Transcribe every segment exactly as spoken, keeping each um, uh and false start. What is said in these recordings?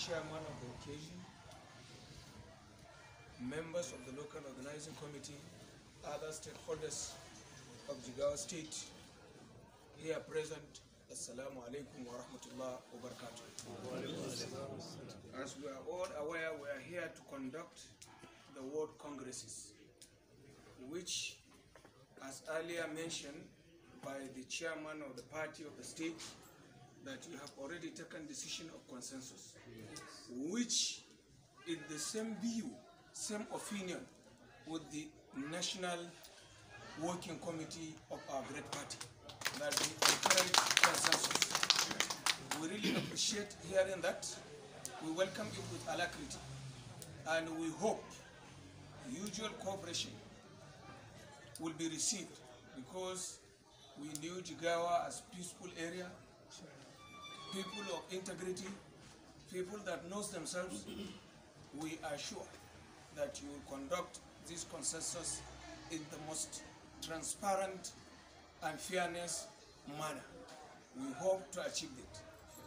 chairman of the occasion, members of the local organizing committee, other stakeholders of Jigawa State here present. Assalamu alaikum wa rahmatullah wa barakatuh. As we are all aware, we are here to conduct the World Congresses, which, as earlier mentioned by the chairman of the party of the state, that you have already taken decision of consensus, which is the same view, same opinion with the National Working Committee of our great party, that we encourage consensus. We really appreciate hearing that. We welcome it with alacrity, and we hope usual cooperation will be received, because we knew Jigawa as peaceful area, people of integrity, people that knows themselves. We are sure that you will conduct this consensus in the most transparent and fairness manner. We hope to achieve it.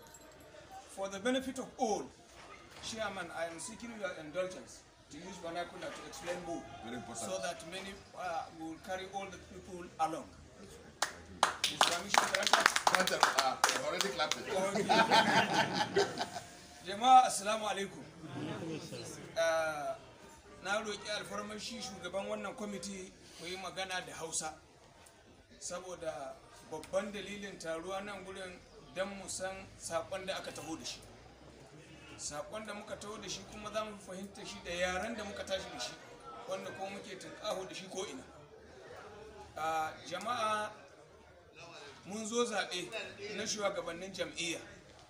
For the benefit of all, Chairman, I am seeking your indulgence to use vernacular to explain more, so that many uh, will carry all the people along. Is permission granted? Uh, I've already clapped it. Okay. Jama'a assalamu alaikum. Uh, na roƙi alfarmar shi shugaban wannan kwamiti mu yi magana da Hausa, saboda babban dalilin taruwa nan gurin don mu san saƙon da aka taho da shi. Saƙon da muka taho da shi kuma za mu fahimta shi da yaren da muka tashi da shi, wanda kuma muke tunƙaho da shi ko ina. Uh, jama'a, mun zo zaɓe na shugabannin jam'iyya,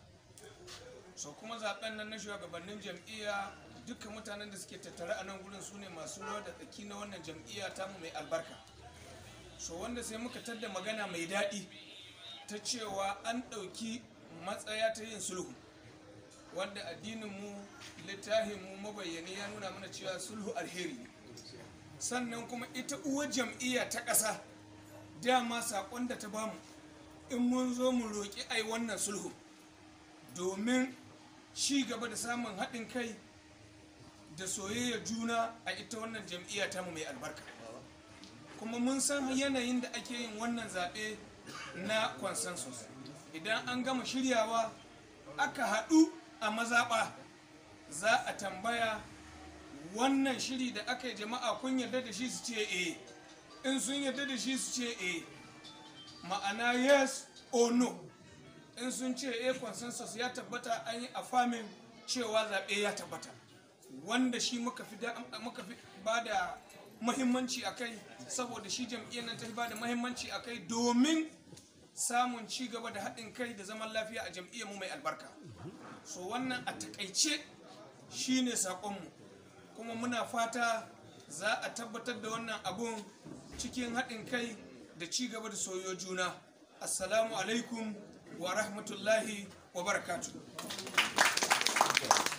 so kuma zaɓen nan na shugabannin jam'iyya dukkan mutanen da suke tattare a nan gurin su ne masu ruwa da tsaki na wannan jam'iyya tamu mai albarka. So wanda sai muka tadda magana mai daɗi ta cewa an ɗauki matsaya ta yin sulhu, wanda addininmu, littafinmu mabayyani ya nuna mana cewa sulhu alheri ne. Sannan kuma ita uwar jam'iyya ta ƙasa dama saƙon da ta bamu, in mun zo mu roƙi ai wannan sulhu domin ci gaba da samun haɗin kai da soyayya juna a ita wannan jam'iyya ta mu mai albarka. Kuma mun san yanayin da ake yin wannan zaɓe na consensus. Idan an gama shiryawa aka haɗu a mazaɓa, za a tambaya wannan shiri da aka yi jama'a kun yarda da shi su ce eh, in sun yarda da shi su ce eh, ma'ana yes or no. In sun ce eh, consensus ya tabbata, an yi affirming cewa zaɓe ya tabbata, wanda shi muka fi ba da muhimmanci a kai, saboda shi jam'iyyar nan ta fi ba da muhimmanci a kai domin samun ci gaba da haɗin kai da zaman lafiya a jam'iyyar mu mai albarka. So wannan a takaice shi ne saƙonmu, kuma muna fata za a tabbatar da wannan abun cikin haɗin kai da ci gaba da soyo juna. Assalamu alaikum wa rahmatullahi wa barakatuh.